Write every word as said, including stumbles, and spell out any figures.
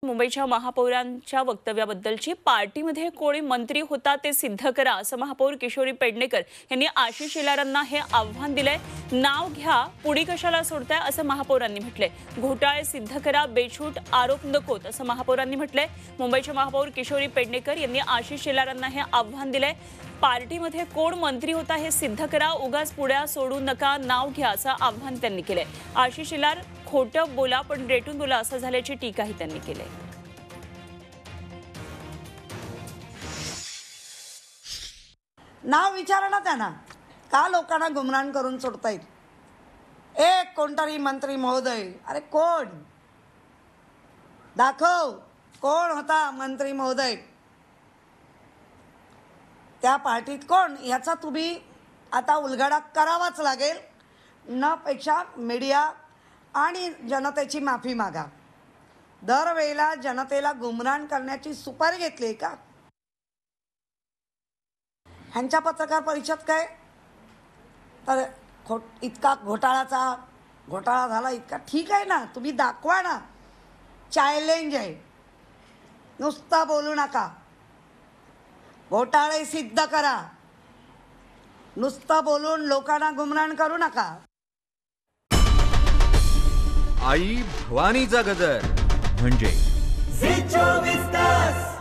मुंबईच्या महापौरांच्या वक्तव्याबद्दलची पार्टीमध्ये कोणी मंत्री होता ते सिद्ध करा असं महापौर किशोरी पेडणेकर यांनी आशिष शेलारांना हे आव्हान दिलंय। नाव घ्या, पुढे कशाला सोडताय असं महापौरांनी म्हटलंय। घोटाळे सिद्ध करा, बेछूट आरोप नकोत असं महापौरांनी म्हटलंय। मुंबईच्या महापौर किशोरी पेडणेकर यांनी आशिष शेलारांना हे आव्हान दिलंय। पार्टीमध्ये कोण मंत्री होता हे सिद्ध करा, उगाच पुढ्या सोडू नका, नाव घ्या असं आव्हान त्यांनी केलंय। आशिष शेलार खोटं बोला पण रेटून बोला असं झाल्याची टीकाही त्यांनी केली। नाव विचारा ना त्यांना, का लोकांना गुमराह करून सोडतायत? एक कोणतरी मंत्री महोदय, अरे कोण दाखव, कोण होता मंत्री महोदय त्या पार्टीत? कोण याचा तुम्ही आता उलगडा करावाच लागेल। न पेक्षा मीडिया आणि जनतेची माफी मागा। दरवेळेला जनतेला गुमराह करण्याची सुपारी घेतली का? ह्यांच्या पत्रकार परिषद काय तर खोट इतका घोटाळाचा घोटाळा झाला इतका, ठीक आहे ना, तुम्ही दाखवा ना, चॅलेंज आहे, नुसतं बोलू नका, घोटाळे सिद्ध करा, नुसतं बोलून लोकांना गुमराह करू नका। आई भवानीचा गजर म्हणजे झी चोवीस तास।